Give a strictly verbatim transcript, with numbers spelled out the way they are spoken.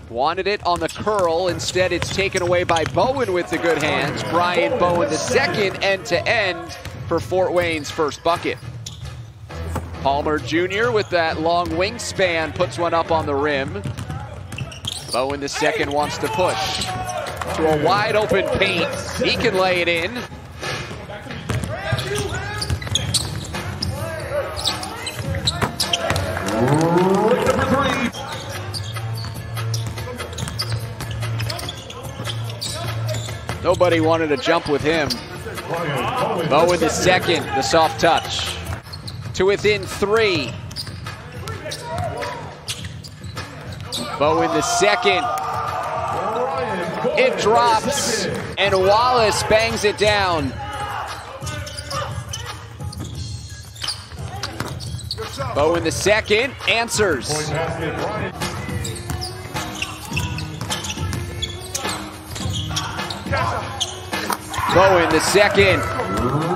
Wanted it on the curl. Instead, it's taken away by Bowen with the good hands. Brian Bowen, the second end-to-end for Fort Wayne's first bucket. Palmer Junior with that long wingspan puts one up on the rim. Bowen, the second, wants to push to a wide open paint. He can lay it in. Nobody wanted to jump with him. Bowen, the second, the soft touch. To within three. Bowen, the second. It drops, and Wallace bangs it down. Bowen, the second, answers. Bowen, the second.